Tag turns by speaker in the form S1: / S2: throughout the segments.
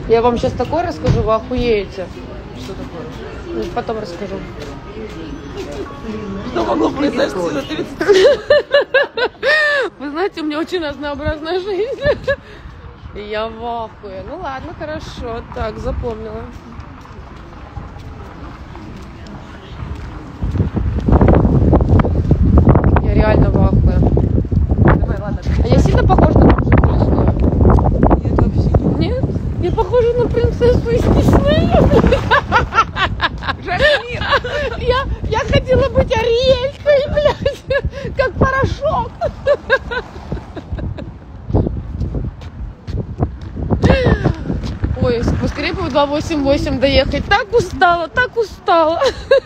S1: Я вам сейчас такое расскажу, вы охуеете.
S2: Что такое?
S1: Потом расскажу.
S2: Что могло произойти за 30?
S1: Вы знаете, у меня очень разнообразная жизнь. И я в ахуе. Ну ладно, хорошо. Так, запомнила. Я реально в ахуе.
S2: Давай, ладно.
S1: А я сильно похожа на бомжиху лесную?
S2: Нет, вообще не.
S1: Нет? Я похожа на принцессу из Диснея.
S2: Жасмин!
S1: Я хотела быть Ариэлькой, блядь, как порошок. Ой, поскорее бы в 288 доехать. Так устала, так устала.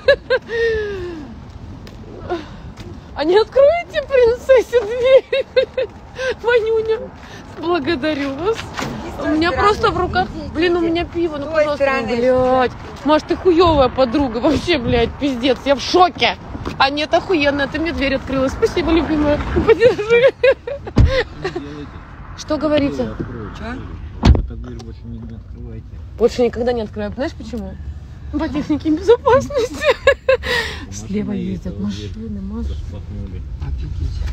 S1: А не откроете принцессе дверь? Манюня, благодарю вас. У меня просто в руках... Блин, у меня пиво, ну пожалуйста, блядь. Маш, ты хуёвая подруга, вообще, блядь, пиздец, я в шоке. А нет, охуенно, ты мне дверь открыла. Спасибо, любимая, подержи. Что говорите?
S2: Что?
S3: Эта дверь больше не открывайте.
S1: Больше никогда не открою. Знаешь почему? По технике безопасности. Слева ездят машины, машины.
S3: Распахнули.
S2: Офигеть.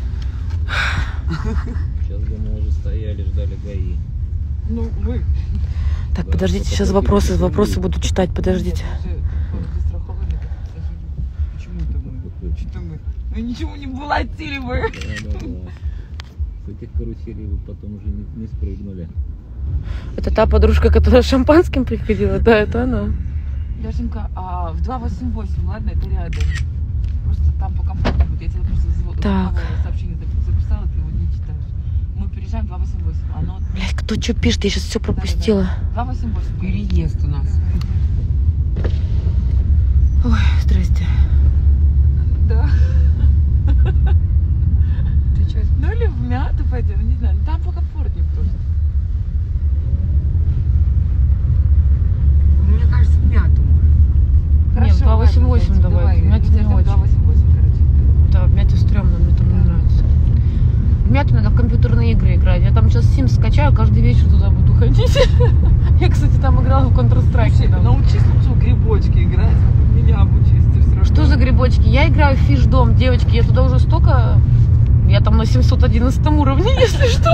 S3: Сейчас бы мы уже стояли, ждали ГАИ.
S2: Ну, вы.
S1: Так,
S3: Да,
S1: подождите,
S3: вот
S1: сейчас
S3: такой
S1: вопросы
S3: перепись
S1: буду читать, подождите.
S2: Застраховали. Почему это мы? Что мы? Мы ничего не булатили вы.
S3: Да. С этих каруселей вы потом уже не спрыгнули.
S1: Это та подружка, которая с шампанским приходила? Да, это она.
S2: Яшенька, а в 288, ладно, это рядом. Просто там по комфорту будет. Я тебе просто
S1: Так.
S2: сообщение записала, ты его не читаешь. Мы переезжаем 288. Оно...
S1: Блять, кто что пишет, я сейчас все пропустила.
S2: 288. Переезд у нас.
S1: Ой, здрасте.
S2: Да. Ты что? Ну или в мяту пойдем, не знаю. Там покомфортнее просто.
S4: Мне кажется, в мяту.
S1: Не, в 288 давай. В мяте не очень.
S2: 288, короче.
S1: Да, в мяте стрёмно, мне там не нравится. В мяту надо в компьютерные игры играть. Я там сейчас Sims скачаю, каждый вечер туда буду ходить. Я, кстати, там играла в Counter-Strike.
S2: Научись лучше в грибочки играть. Меня обучись.
S1: Что за грибочки? Я играю в Фиш-дом, девочки. Я туда уже столько... Я там на 711 уровне, если что.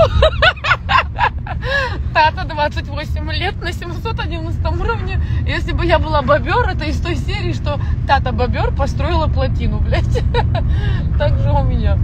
S1: Тата 28 лет на 711 уровне. Если бы я была бобер, это из той серии, что Тата бобер построила плотину, блядь. Так же у меня.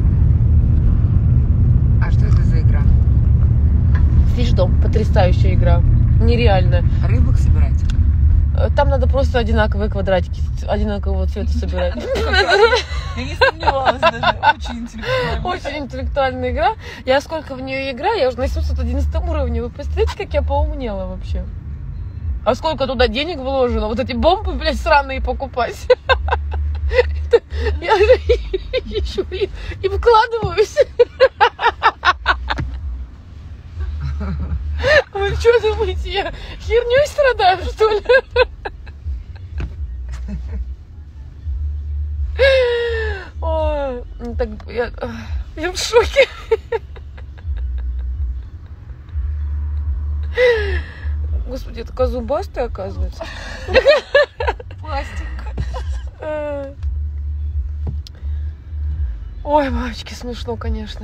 S4: А что это за игра?
S1: Фиш-дом, потрясающая игра. Нереальная.
S4: Рыбок собирать?
S1: Там надо просто одинаковые квадратики одинакового цвета собирать.
S2: Я не сомневалась даже. Очень интеллектуально.
S1: Очень интеллектуальная игра. Я сколько в нее играю, я уже на 711 уровне. Вы представляете, как я поумнела вообще? А сколько туда денег вложено? Вот эти бомбы, блядь, сраные покупать. Я же еще и вкладываюсь. Вы что думаете, я херней страдаю, что ли? Ой, ну так я в шоке. Господи, я такая зубастая, оказывается.
S2: Пластик.
S1: Ой, мамочки, смешно, конечно.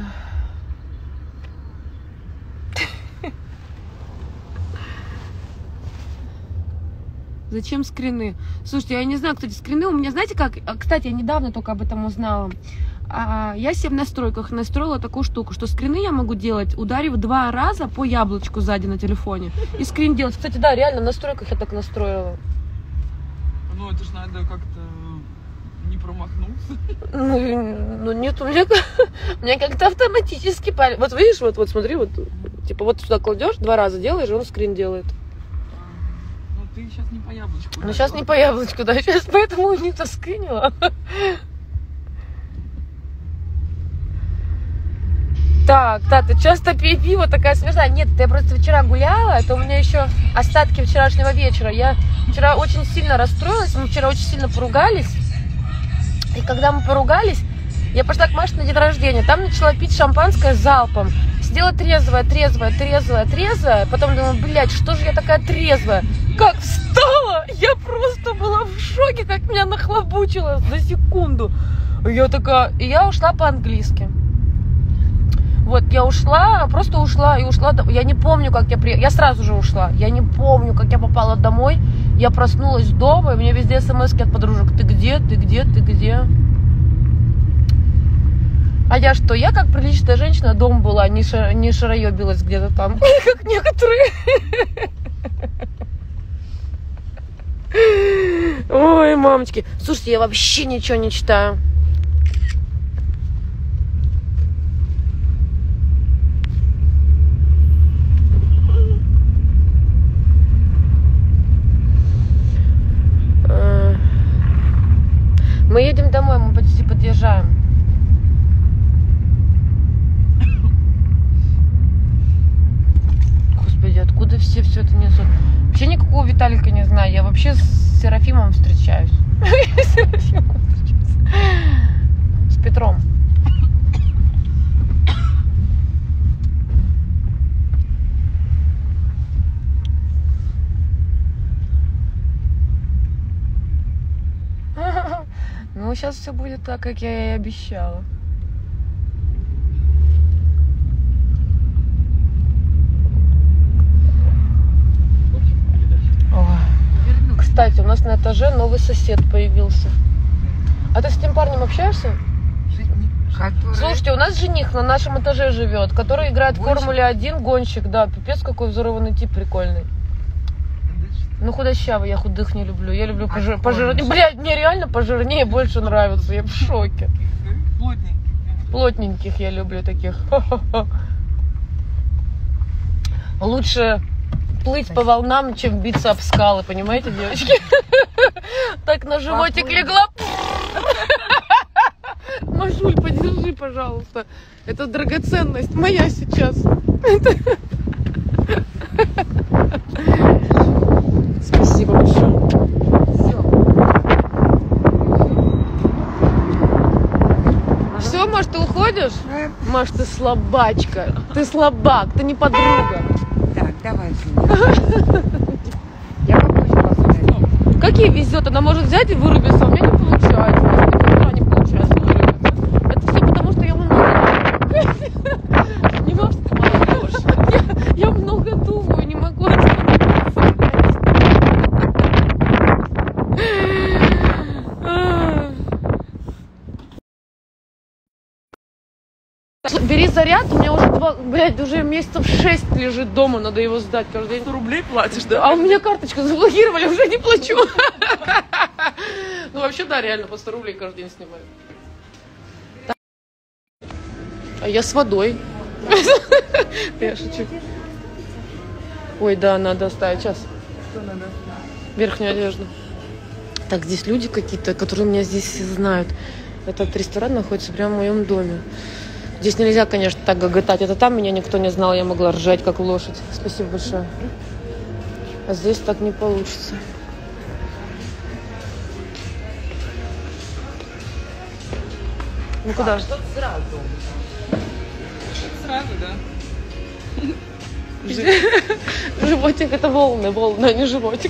S1: Зачем скрины? Слушайте, я не знаю, кстати, скрины у меня, знаете как? Кстати, я недавно только об этом узнала. Я себе в настройках настроила такую штуку, что скрины я могу делать, ударив 2 раза по яблочку сзади на телефоне. И скрин делать. Кстати, да, реально в настройках я так настроила.
S2: Ну, это ж надо как-то не промахнуться.
S1: Ну нет, у меня как-то автоматически... Вот видишь, вот смотри, вот типа вот сюда кладешь, 2 раза делаешь, и он скрин делает.
S2: Ты сейчас не по яблочку.
S1: Ну, сейчас не по яблочку, да, сейчас поэтому у них-то скринила. Так, ты часто пей пиво, такая смешная. Нет, я просто вчера гуляла, это у меня еще остатки вчерашнего вечера. Я вчера очень сильно расстроилась, мы вчера очень сильно поругались. И когда мы поругались, Я пошла к Маше на день рождения, там начала пить шампанское залпом. Сидела трезвая, потом думала, блядь, что же я такая трезвая? Как встала, я просто была в шоке, как меня нахлобучило за секунду. Я такая, и я ушла по-английски. Вот, я ушла, просто ушла, я не помню, как я приехала, я сразу же ушла, я не помню, как я попала домой, я проснулась дома, и мне везде смс-ки от подружек, ты где? А я что, я как приличная женщина дома была, не шароебилась где-то там, как некоторые. Ой, мамочки, слушайте, я вообще ничего не читаю. Мы едем домой, мы почти подъезжаем. Господи, откуда все это несут? Вообще никакого Виталика не знаю. Я вообще с Серафимом встречаюсь. С Петром. Ну, сейчас все будет так, как я и обещала. Кстати, у нас на этаже новый сосед появился. А ты с этим парнем общаешься? Слушайте, у нас жених на нашем этаже живет, который играет в Формуле-1, гонщик, да, пипец какой взорванный тип прикольный. Ну, худощавый, я худых не люблю. Я люблю пожирнее. Блядь, мне реально пожирнее больше нравится. Я в шоке. Плотненьких я люблю таких. Лучше плыть по волнам, чем биться об скалы, понимаете, девочки? Так на животик легла. Машуль, подержи, пожалуйста. Это драгоценность моя сейчас. Спасибо большое. Все, Маш, ты уходишь? Маш, ты слабачка. Ты слабак, ты не подруга.
S4: Так, давай. Я попозже посмотрю.
S1: Как ей везет? Она может взять и вырубиться, а у меня не получается. У меня никогда не получается вырубиться. Это все потому, что я много... Не можешь, ты молодежь. Я много думаю, не могу Бери заряд, у меня уже месяцев 6 лежит дома, надо его сдать каждый день.
S2: 100 рублей платишь, да?
S1: А у меня карточку заблокировали, уже не плачу. Ну вообще да, реально, по 100 рублей каждый день снимаю. А я с водой. Я шучу. Ой, да, надо оставить. Сейчас.
S2: Что надо?
S1: Верхнюю одежду. Так, здесь люди какие-то, которые меня здесь все знают. Этот ресторан находится прямо в моем доме. Здесь нельзя, конечно, так гоготать. Это там меня никто не знал, я могла ржать, как лошадь. Спасибо большое. А здесь так не получится. Ну куда?
S4: Что-то сразу.
S2: Сразу, да?
S1: Животик это волны, а не животик.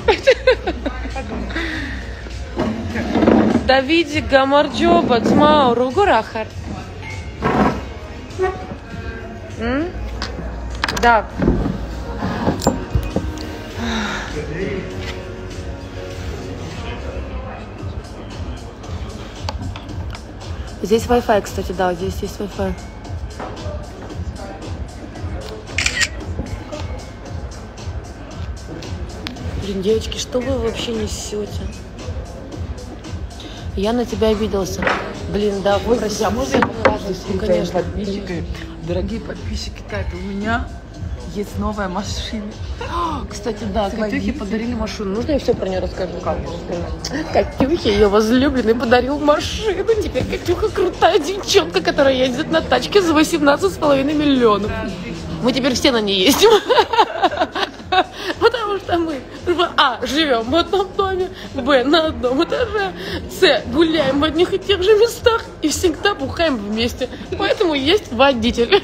S1: Давидик Гамарджоба, Цмауру, Гурахар. Да. Здесь Wi-Fi, кстати, да, здесь есть Wi-Fi. Блин, девочки, что вы вообще несете? Я на тебя обиделся. Блин, да, вы
S2: А можно я покажусь,
S1: конечно.
S2: подписчики? Дорогие подписчики, так, у меня есть новая машина.
S1: Кстати, да,
S2: Свои.
S1: Катюхе подарили машину. Нужно я все про нее расскажу? Катюхе ее возлюбленный подарил машину. Теперь Катюха крутая девчонка, которая ездит на тачке за 18,5 миллионов. Мы теперь все на ней ездим. Потому что мы Мы живем в одном доме, Б, на одном этаже, С, гуляем в одних и тех же местах и всегда бухаем вместе. Поэтому есть водитель.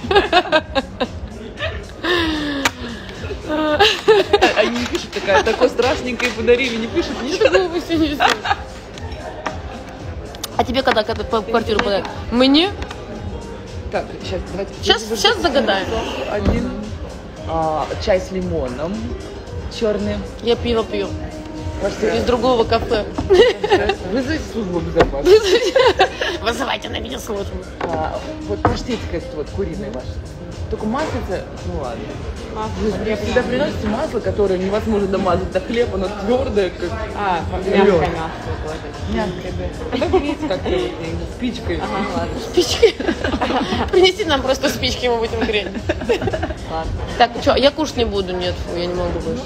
S2: Они не пишут такой страшненькой подарили, не пишут
S1: Что глупости не сделать? А тебе когда квартиру подарят? Мне?
S2: Так, сейчас давайте.
S1: Сейчас загадаем.
S2: Один чай с лимоном, черный.
S1: Я пиво пью. Из другого кафе.
S2: Вызовите службу безопасности.
S1: Вызывайте на меня службу.
S2: Вот паштетик этот вот куриный ваш. Только маслица, ну ладно. Вы всегда приносите масло, которое невозможно намазать на хлеб, оно твердое, как
S4: Мягкое
S2: лед.
S4: мясо.
S2: Мягкое, да. Тогда берите как-то спичкой.
S4: Ага, ладно.
S1: Спички. Принеси нам просто спички, мы будем греть.
S4: Ладно.
S1: Так, что, я кушать не буду, нет, фу, я не могу больше.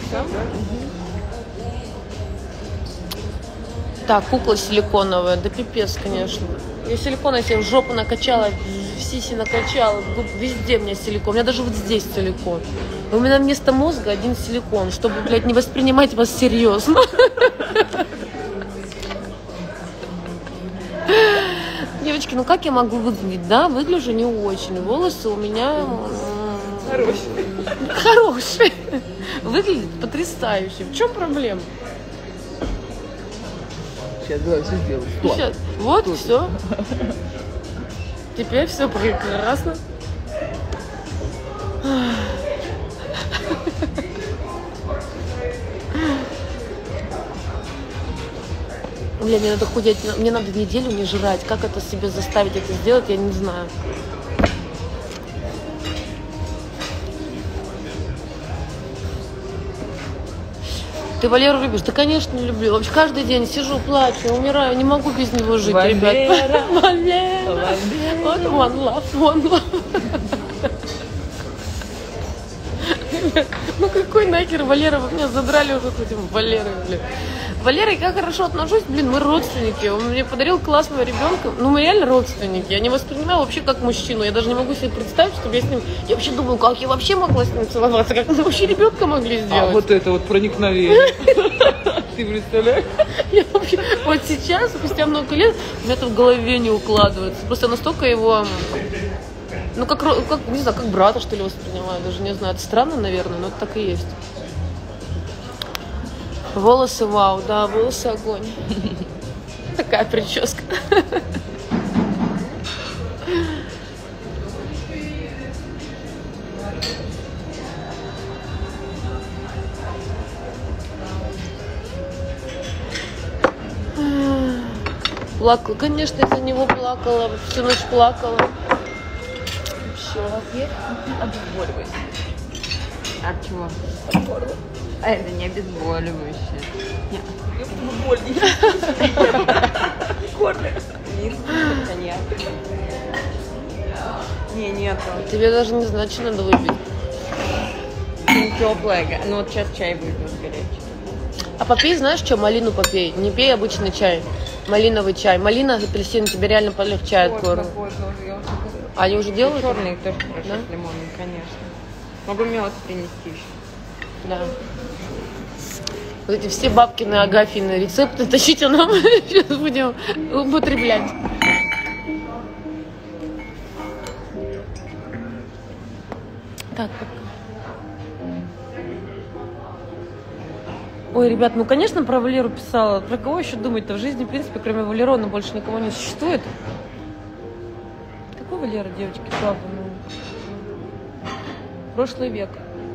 S1: Так, кукла силиконовая, да пипец, конечно. Я силикона себе в жопу накачала, в сиси накачала, везде у меня силикон, у меня даже вот здесь силикон. У меня вместо мозга один силикон, чтобы, блядь, не воспринимать вас серьезно. Девочки, ну как я могу выглядеть? Да, выгляжу не очень. Волосы у меня хорошие. Выглядит потрясающе. В чем проблема?
S2: Сейчас давай все сделаю. Стоп.
S1: Сейчас. Вот, все. Теперь все прекрасно. Бля, мне надо худеть, мне надо неделю не жрать. Как это себе заставить это сделать, я не знаю. Ты Валеру любишь? Да, конечно, люблю. Вообще каждый день сижу, плачу, умираю, не могу без него жить, ребят. Валера. Вот one love. Ну какой нахер Валера, вы меня задрали уже с этим Валерой, блин. Валера, я хорошо отношусь, блин, мы родственники. Он мне подарил классного ребенка. Ну, мы реально родственники. Я не воспринимаю вообще как мужчину. Я даже не могу себе представить, чтобы я с ним... Я вообще думаю, как я вообще могла с ним целоваться, как мы вообще ребенка могли сделать.
S2: Вот это вот проникновение. Ты представляешь?
S1: Я вообще... Вот сейчас, спустя много лет, у меня это в голове не укладывается. Просто настолько его... Ну, как, не знаю, как брата, что ли, воспринимаю. Даже не знаю. Это странно, наверное, но это так и есть. Волосы вау, да, волосы огонь. Такая прическа. Плакала, конечно, из-за него плакала, всю ночь плакала. Вообще.
S2: Обезболивайся.
S4: От чего? А это не обезболивающее. Нет. Нет. Не, нету.
S1: Тебе даже не знать, что надо выпить.
S4: Теплое. Ну вот сейчас чай выпью горячий.
S1: А попей, знаешь что, малину попей. Не пей обычный чай. Малиновый чай. Малина, апельсин тебе реально полегчает горло. Они уже делают?
S4: Черный тоже хорошо,
S1: Да?
S4: с лимоном, конечно. Могу мед принести еще.
S1: Да. Вот эти все бабкины, агафьины рецепты тащите нам. Сейчас будем употреблять. Так. Ой, ребят, ну, конечно, про Валеру писала. Про кого еще думать-то? В жизни, в принципе, кроме Валерона, больше никого не существует. Какой Валера, девочки, правда? Ну, прошлый век.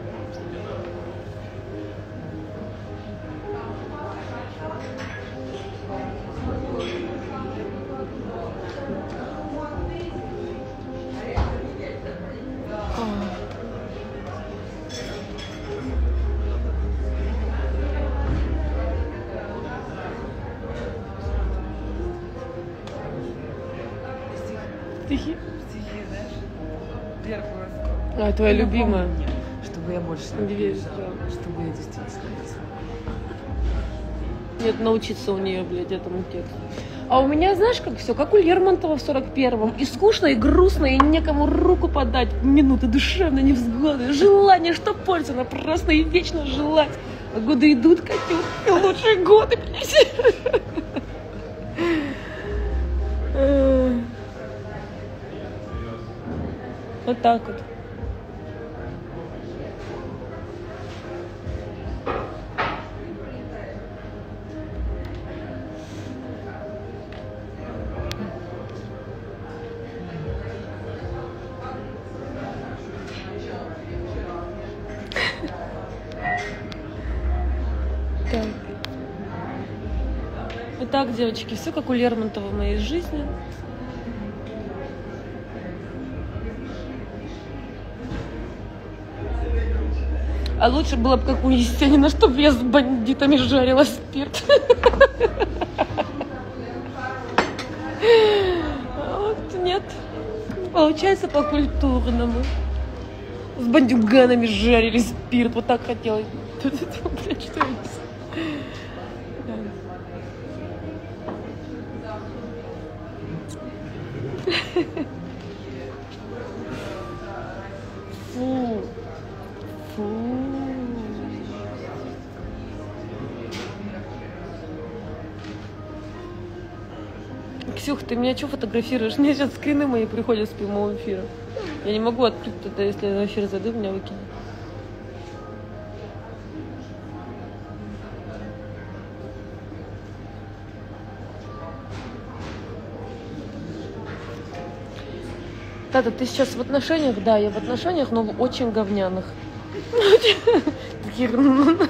S1: Стихи?
S2: Стихи, знаешь, вверх
S1: А, твоя любимая.
S2: Чтобы я больше не бежала, чтобы я действительно
S1: Нет, научиться у нее, блядь, этому тексту. А у меня, знаешь, как все, как у Лермонтова в 41-м. И скучно, и грустно, и некому руку подать в минуты душевной невзгоды. Желание, что пользовано, просто и вечно желать. Годы идут, Катюк, лучшие годы, блядь. Вот так вот. Так. Итак, девочки, все как у Лермонтова в моей жизни. А лучше было бы как у Есенина, чтобы я с бандитами жарила спирт. Вот нет. Получается по-культурному. С бандюганами жарили спирт. Вот так хотелось. Блядь, что это? Фу. Фу. Ксюх, ты меня что фотографируешь? Мне сейчас скрины мои приходят с прямого эфира. Я не могу открыть это, если я в эфир зайду, меня выкинет. Тата, ты сейчас в отношениях? Да, я в отношениях, но в очень говняных. Таких...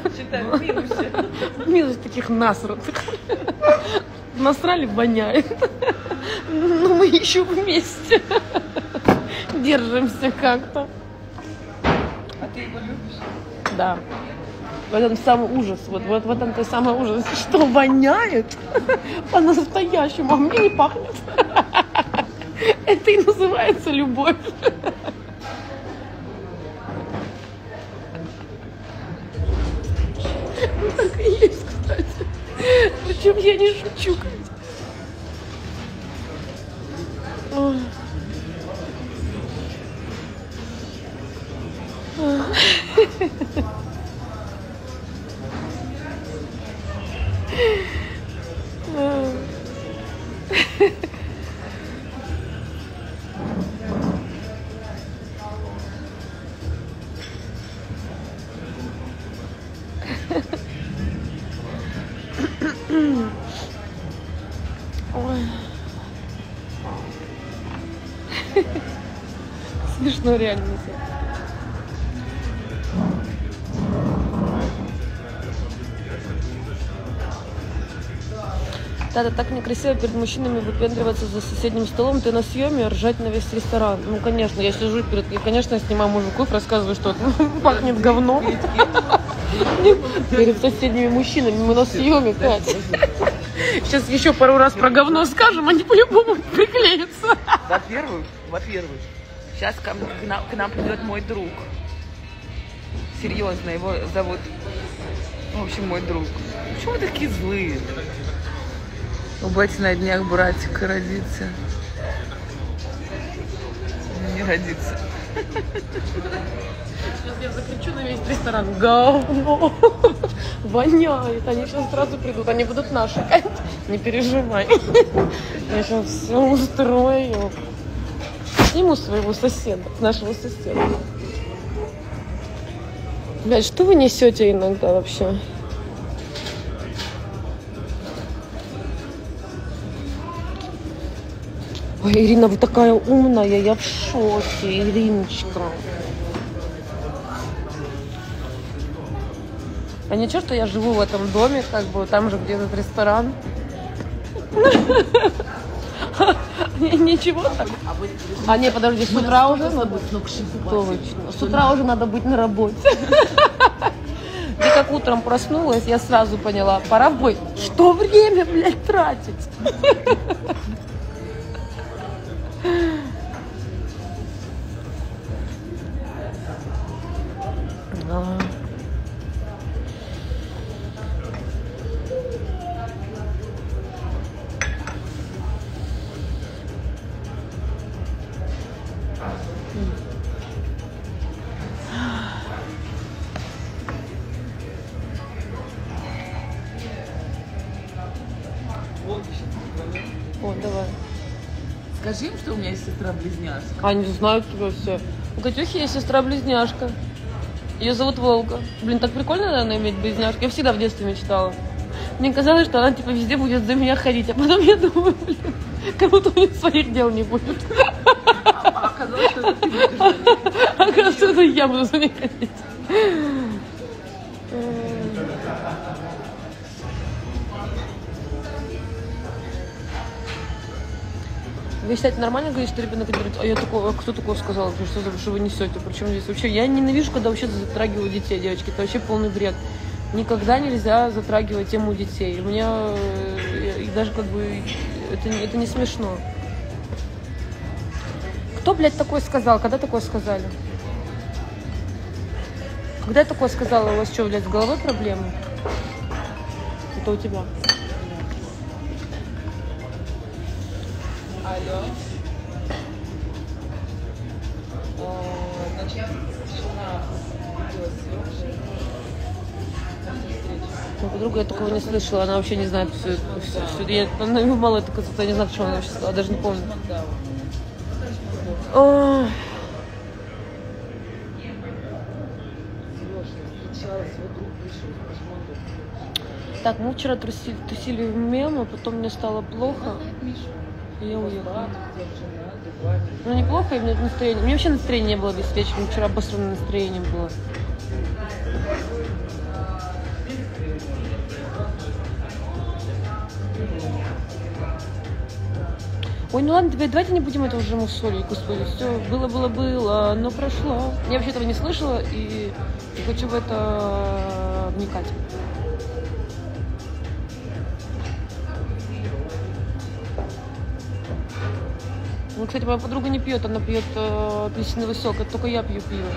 S1: Минус таких насратых. Насрали, воняет. Но мы еще вместе. Держимся как-то.
S2: А ты его любишь?
S1: Да. В этом самый ужас. Вот в этом-то самый ужас. Что воняет по-настоящему, а мне не пахнет. Это и называется любовь. Ну, так и есть, кстати. Причем я не шучу. Ой. Ой. Смешно реально. Да, так некрасиво перед мужчинами выпендриваться за соседним столом. Ты на съеме, ржать на весь ресторан. Ну, конечно, я сижу перед... Я, конечно, снимаю мужиков, рассказываю, что пахнет говном. Перед соседними мужчинами. Мы на съеме, Катя. Сейчас еще пару раз про говно скажем, они по-любому приклеятся.
S2: Во-первых, сейчас к нам придет мой друг. Серьезно, его зовут... В общем, мой друг. Почему вы такие злые? У бати на днях братик родится. Не родится.
S1: Сейчас я закричу на весь ресторан. Говно! Воняет. Они сейчас сразу придут. Они будут наши. Не переживай. Я сейчас все устрою. Сниму своего соседа, нашего соседа. Блядь, что вы несете иногда вообще? Ой, Ирина, вы такая умная, я в шоке, Ириночка. А ничего, что я живу в этом доме, как бы там же, где этот ресторан. Ничего так. А не, подожди, с утра уже надо. Точно. С утра уже надо быть на работе. Я как утром проснулась, я сразу поняла, пора в бой. Что время, блядь, тратить?
S2: Скажи им, что у меня есть сестра-близняшка.
S1: Они знают тебя все. У Катюхи есть сестра-близняшка. Ее зовут Волга. Блин, так прикольно, наверное, иметь близняшку. Я всегда в детстве мечтала. Мне казалось, что она типа везде будет за меня ходить. А потом я думаю, блин, как будто у них своих дел не будет.
S2: Оказалось, что это ты будешь.
S1: Оказалось, что это я буду за ней ходить. Вы считаете нормально говорить, что ребенок говорит, а я такой, а кто такого сказал, что вы несете? Причем здесь вообще, я ненавижу, когда вообще затрагивают детей, девочки, это вообще полный бред. Никогда нельзя затрагивать тему детей. У меня даже как бы это не смешно. Кто, блядь, такое сказал? Когда такое сказали? Когда я такое сказала, у вас что, блядь, с головой проблемы? Это у тебя.
S2: Алло. Значит, жена видеосъемки.
S1: Моя подруга, я такого не слышала, она вообще не знает все. Она мало это казалось, я не знаю, что она вообще сказала, даже не помню. Так, мы вчера тусили в мем, а потом мне стало плохо, и я уехала. Ну, неплохо, и мне настроение... Мне вообще настроение не было весь вечер, вчера обосранное настроение было. Ой, ну ладно, давайте не будем это уже мусолить, господи, все, было, но прошло. Я вообще этого не слышала и не хочу в это вникать. Ну, кстати, моя подруга не пьет, она пьет апельсиновый сок, это только я пью пиво.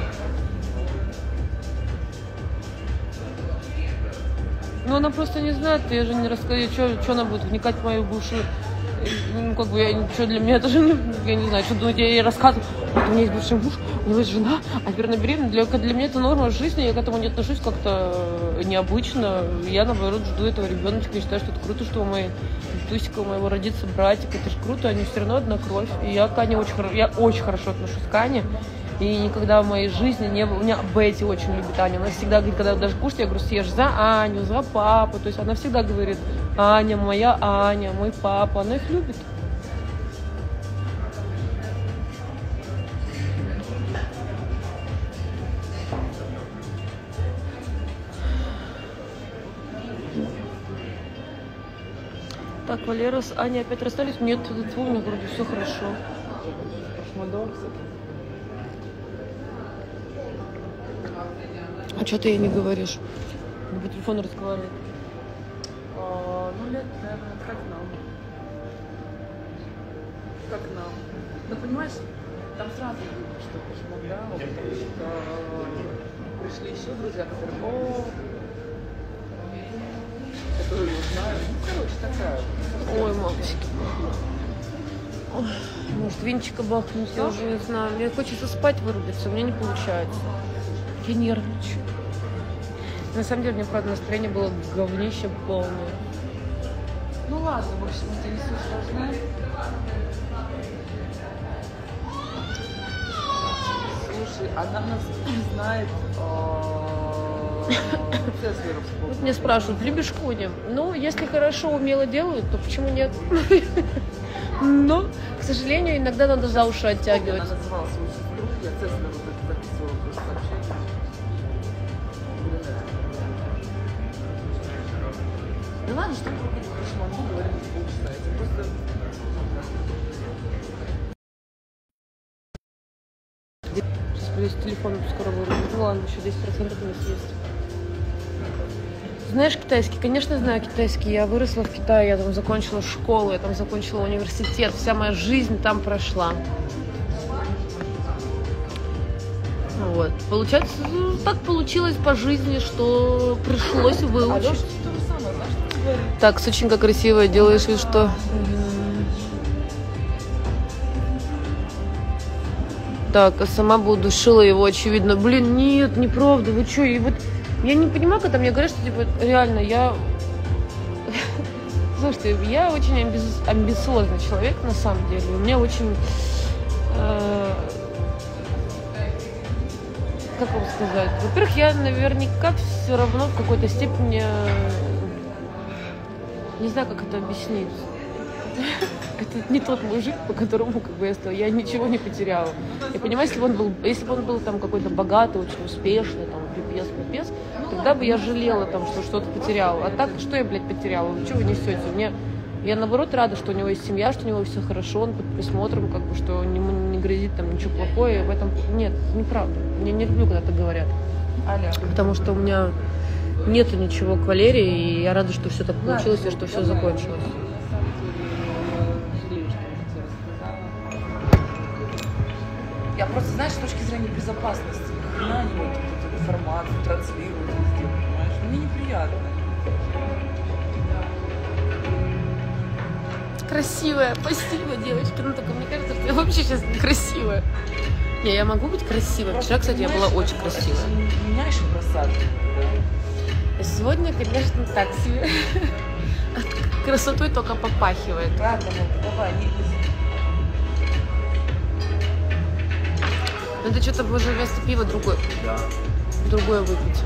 S1: Ну, она просто не знает, я же не расскажу, что она будет вникать в мою бывшую. Ну, как бы, что для меня это же, я не знаю, что думать, я ей рассказываю. Вот у меня есть бывший муж, у него есть жена, а теперь она беременна. Для меня это норма жизни, я к этому не отношусь как-то необычно. Я, наоборот, жду этого ребеночка, и считаю, что это круто, что у моей Тусика, у моего родится братик, это же круто, они все равно одна кровь. И я к Ане очень хорошо отношусь к Ане. И никогда в моей жизни не было... У меня Бетти очень любит Аню. Она всегда говорит, когда даже кушать, я говорю, съешь за Аню, за папу. То есть она всегда говорит, Аня, моя Аня, мой папа. Она их любит. Так, Валера с Аней опять расстались? Нет, у меня вроде все хорошо. А что ты ей не говоришь? Она по телефону разговаривает.
S2: Ну, лет, наверное, как нам. Как нам. Ну, понимаешь, там сразу видно, что пошмонда, потому что пришли еще друзья, которые, которые ее знают. Ну, короче, такая.
S1: Ой, мамочки. Ой, может, винчика бахнуть, я уже не знаю. Мне хочется спать, вырубиться, у меня не получается. Я нервничаю. На самом деле, мне, правда, настроение было говнище полное.
S2: Ну ладно, в общем, это не суть важно. Слушай, она нас знает Цеслеровскую.
S1: Вот мне спрашивают, любишь кони? Ну, если хорошо, умело делают, то почему нет? Но, к сожалению, иногда надо за уши оттягивать.
S2: Она называла свою сестру, я Цеслеру записывала просто сообщение. Да ладно, что про шманду говорим полчаса. Это просто...
S1: Сейчас придется телефон скоро вырубить. Ну ладно, еще 10% у нас есть. Знаешь китайский? Конечно, знаю китайский. Я выросла в Китае, я там закончила школу, я там закончила университет. Вся моя жизнь там прошла. Вот. Получается, ну, так получилось по жизни, что пришлось выучить. Так, Сученька красивая, делаешь вид, что... Так, а сама бы удушила его, очевидно. Блин, нет, неправда, вы что? И вот я не понимаю, когда мне говорят, что, типа, реально, я Слушайте, я очень амбициозный человек, на самом деле. У меня очень... как вам сказать? Во-первых, я наверняка все равно в какой-то степени... Не знаю, как это объяснить. Это не тот мужик, по которому как бы я стояла. Я ничего не потеряла. Я понимаю, если бы он был там какой-то богатый, очень успешный, там, пипец, тогда бы я жалела, там, что что-то потеряла. А так, что я, блядь, потеряла? Вы что вы несете? Я, наоборот, рада, что у него есть семья, что у него все хорошо, он под присмотром, как бы, что ему не грозит там ничего плохого. В этом... Нет, неправда. Я не люблю, когда так говорят. Потому что у меня нету ничего к Валерии, и я рада, что все так получилось, и что все закончилось.
S2: Я просто, знаешь, с точки зрения безопасности, нахрена они вот эту информацию транслируют везде, понимаешь? Мне неприятно.
S1: Красивая, спасибо, девочки. Ну, только мне кажется, что я вообще сейчас некрасивая. Не, я могу быть красивой. Вчера, кстати, я была очень красивая.
S2: Меняешь просадки, да?
S1: Сегодня, конечно, так себе. Красотой только попахивает.
S2: Правда, давай, не
S1: Надо что-то уже вместо пива другое выпить.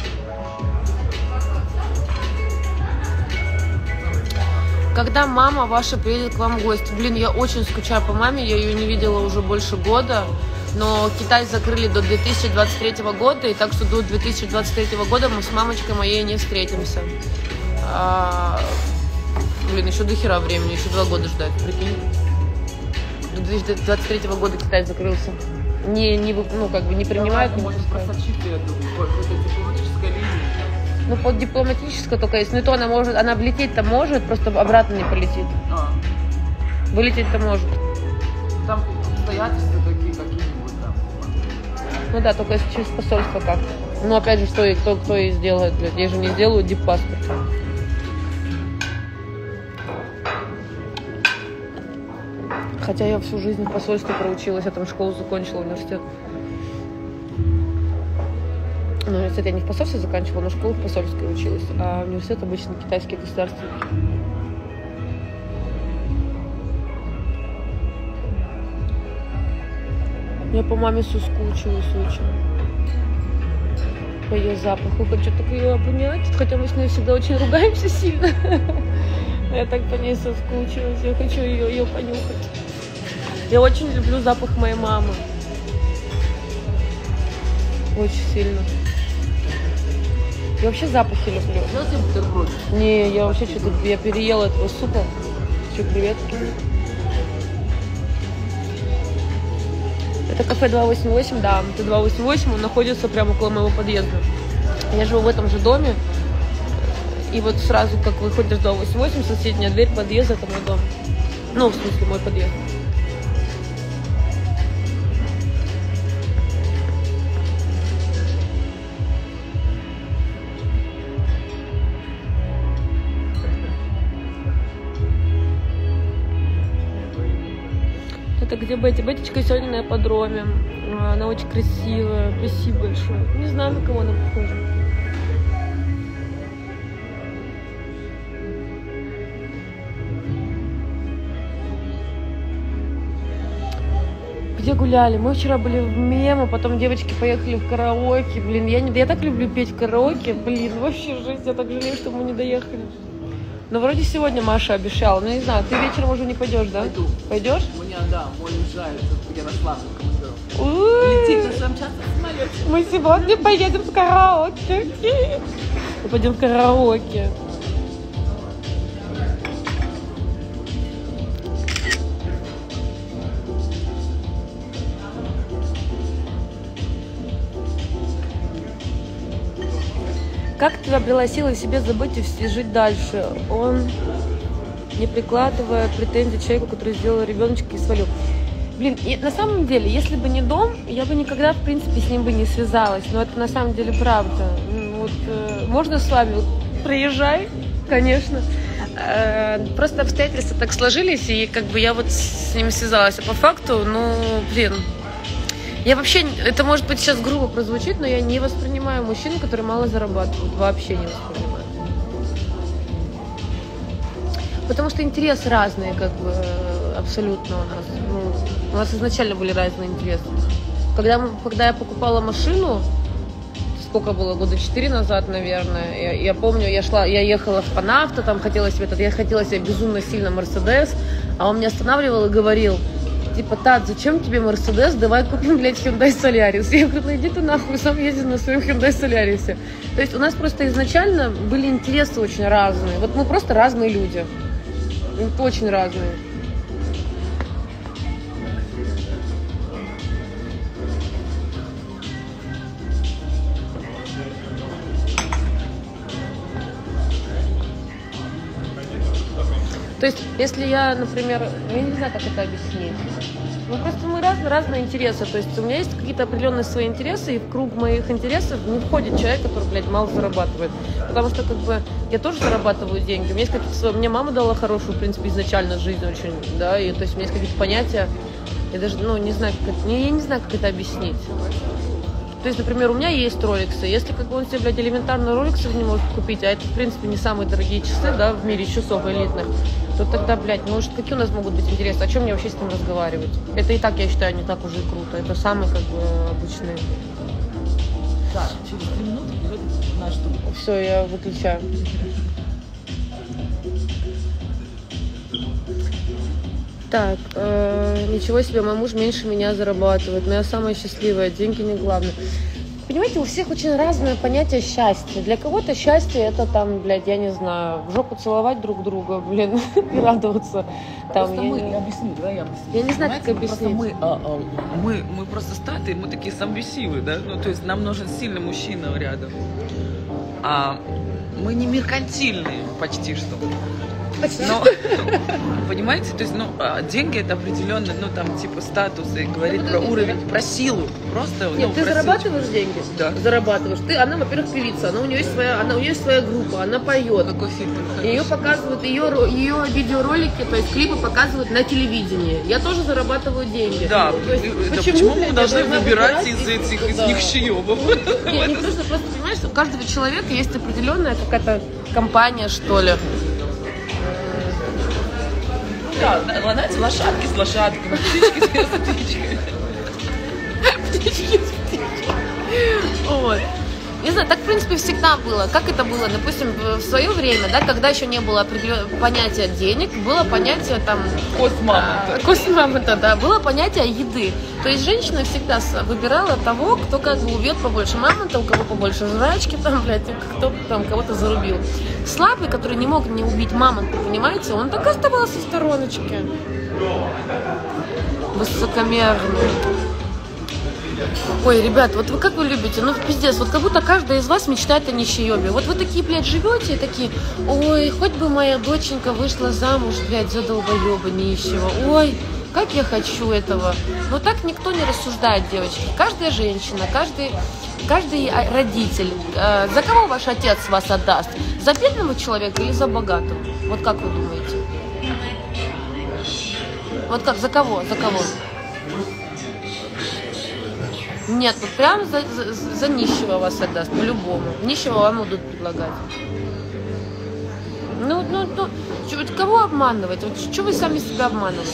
S1: Когда мама ваша приедет к вам в гости? Блин, я очень скучаю по маме, я ее не видела уже больше года. Но Китай закрыли до 2023 года, и так что до 2023 года мы с мамочкой моей не встретимся. Блин, еще до хера времени, еще 2 года ждать, прикинь. До 2023 года Китай закрылся. Не принимают.
S2: Может просочиться, я думаю, какой-то дипломатическая линия.
S1: Ну, под дипломатической только есть. Ну, и то она влететь-то может, просто обратно не полетит. Вылететь-то может.
S2: Там обстоятельства такие какие-нибудь там.
S1: Ну да, только если через посольство как. Ну, опять же, кто ей сделает, блядь. Ей же не сделают диппаспорт. Хотя я всю жизнь в посольстве проучилась, я там школу закончила, университет. Ну, университет я не в посольстве заканчивала, но школу в посольстве училась. А университет обычно китайский государственный. Я по маме соскучилась очень. По ее запаху. Хочу так ее обнять. Хотя мы с ней всегда очень ругаемся сильно. Я так по ней соскучилась. Я хочу ее понюхать. Я очень люблю запах моей мамы. Очень сильно. Я вообще запахи люблю.
S2: Сделайте бутерброд.
S1: Не, я вообще что-то... Я переела этого супа. Что, креветки? Это кафе 288, да. Это 288, он находится прямо около моего подъезда. Я живу в этом же доме. И вот сразу, как выходишь 288, соседняя дверь подъезда, это мой дом. Ну, в смысле, мой подъезд. Это где Бетти? Беттичка сегодня на ипподроме. Она очень красивая. Спасибо большое. Не знаю, на кого она похожа. Где гуляли? Мы вчера были в Мемо, потом девочки поехали в караоке. Блин, я так люблю петь в караоке. Блин, вообще жизнь. Я так жалею, что мы не доехали. Но вроде сегодня Маша обещала. Ну, не знаю, ты вечером уже не пойдешь, да?
S2: Пойду.
S1: Пойдешь?
S2: Мне, да, мой уезжает, я нашла командировку. Летит на своем частном самолете.
S1: Мы сегодня поедем в караоке. Мы пойдем в караоке. Как ты обрела силы в себе забыть и жить дальше? Он, не прикладывая претензий человеку, который сделал ребеночка и свалил. Блин, и на самом деле, если бы не дом, я бы никогда, в принципе, с ним бы не связалась. Но это на самом деле правда. Вот, можно с вами? Вот, приезжай, конечно. Просто обстоятельства так сложились, и как бы я вот с ним связалась. А по факту, ну, блин... Я вообще, это может быть сейчас грубо прозвучит, но я не воспринимаю мужчин, которые мало зарабатывают. Вообще не воспринимаю. Потому что интересы разные, как бы, абсолютно у нас. Ну, у нас изначально были разные интересы. Когда я покупала машину, сколько было, года 4 назад, наверное, я помню, я ехала в Панавто, там я хотела себе безумно сильно Мерседес, а он меня останавливал и говорил, типа, Тат, зачем тебе Мерседес, давай купим, блядь, Hyundai Solaris. Я говорю, ну иди ты нахуй, сам ездил на своем Hyundai Solaris. То есть у нас просто изначально были интересы очень разные. Вот мы просто разные люди. Очень разные. То есть, если я, например, я не знаю, как это объяснить. Ну, просто мы разные интересы. То есть, у меня есть какие-то определенные свои интересы, и в круг моих интересов не входит человек, который, блядь, мало зарабатывает. Потому что, как бы, я тоже зарабатываю деньги. У меня есть какие-то свои... Мне мама дала хорошую, в принципе, изначально жизнь очень, да, и, то есть, у меня есть какие-то понятия. Я даже, ну, не знаю, я не знаю, как это объяснить. То есть, например, у меня есть роликсы. Если как бы он себе, блядь, элементарные роликсы не может купить, а это, в принципе, не самые дорогие часы, да, в мире часов элитных, то тогда, блядь, может, какие у нас могут быть интересы? О чем мне вообще с ним разговаривать? Это и так, я считаю, не так уже и круто. Это самые, как бы, обычные.
S2: Так, через 3 минуты идет наш тур.
S1: Все, я выключаю. Так, ничего себе, мой муж меньше меня зарабатывает, но я самая счастливая, деньги не главное. Понимаете, у всех очень разное понятие счастья. Для кого-то счастье это там, блядь, я не знаю, в жопу целовать друг друга, блин, и радоваться. Там,
S2: Просто я объясню, давай я объясню.
S1: Я не знаю, как объяснить.
S2: Мы просто статые, мы такие самбесивы, да? Ну, то есть нам нужен сильный мужчина рядом. А мы не меркантильные почти что. Но, понимаете, то есть, ну, деньги это определенно, ну, там, типа, статус, и говорит про уровень, про силу, просто,
S1: нет,
S2: ну,
S1: ты зарабатываешь деньги?
S2: Да.
S1: Зарабатываешь. Она, во-первых, певица, у нее есть своя группа, она поет.
S2: Какой фильтр?
S1: Ее показывают, ее видеоролики, то есть клипы показывают на телевидении. Я тоже зарабатываю деньги.
S2: Да,
S1: то есть,
S2: почему
S1: блядь,
S2: мы должны выбирать из
S1: да.
S2: них чаёбов?
S1: Нет, не то, что просто, понимаешь, у каждого человека есть определенная какая-то компания, что ли.
S2: Да, знаете, лошадки с лошадками, птички с птичками.
S1: Птички с птичками. Вот. Не знаю, так, в принципе, всегда было. Как это было, допустим, в свое время, да, когда еще не было понятия денег, было понятие там... Костмамонта, да. Было понятие еды. То есть женщина всегда выбирала того, кто как бы убьет побольше мамонта, у кого побольше жрачки, там, блядь, кто там кого-то зарубил. Слабый, который не мог не убить мамонта, понимаете, он так и оставался в стороночке. Высокомерный. Ой, ребят, вот вы как вы любите? Ну, пиздец, вот как будто каждый из вас мечтает о нищеёбе. Вот вы такие, блядь, живете и такие, ой, хоть бы моя доченька вышла замуж, блядь, за долбоёба нищего. Ой, как я хочу этого. Но так никто не рассуждает, девочки. Каждая женщина, каждый родитель. За кого ваш отец вас отдаст? За бедного человека или за богатого? Вот как вы думаете? Вот как, за кого? За кого? Нет, вот прям за нищего вас отдаст, по-любому. Нищего вам будут предлагать. Ну, кого обманывать? Вот что вы сами себя обманываете?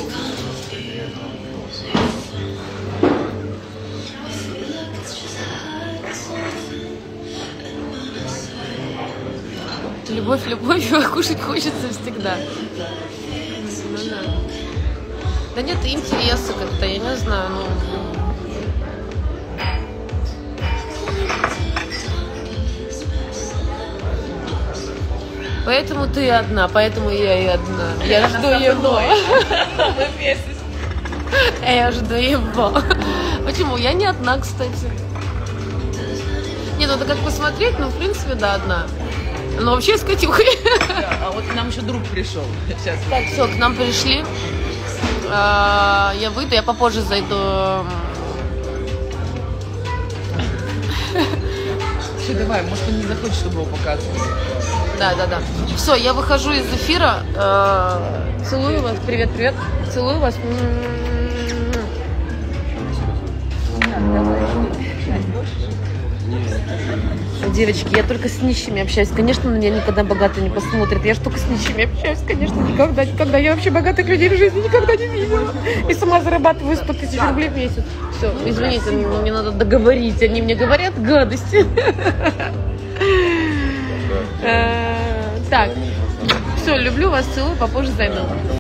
S1: Любовь любовью, а кушать хочется всегда. Ну да. Да нет, интересы как-то, я не знаю, ну... Поэтому ты одна, поэтому я и одна. Я жду его. Я жду его. Почему? Я не одна, кстати. Не, ну это как посмотреть, ну в принципе, да, одна. Но вообще с Катюхой.
S2: А вот к нам еще друг пришел. Сейчас.
S1: Так, все, к нам пришли. Я выйду, я попозже зайду.
S2: Все, давай, может он не захочет, чтобы его показывали.
S1: Да. Все, я выхожу из эфира. Целую вас. Привет. Целую вас. девочки, я только с нищими общаюсь. Конечно, на меня никогда богатые не посмотрят. Я ж только с нищими общаюсь, конечно, никогда. Я вообще богатых людей в жизни никогда не видела. И сама зарабатываю 100 тысяч рублей в месяц. Все, извините, мне надо договорить. Они мне говорят гадости. Так, все, люблю вас, целую, попозже зайду.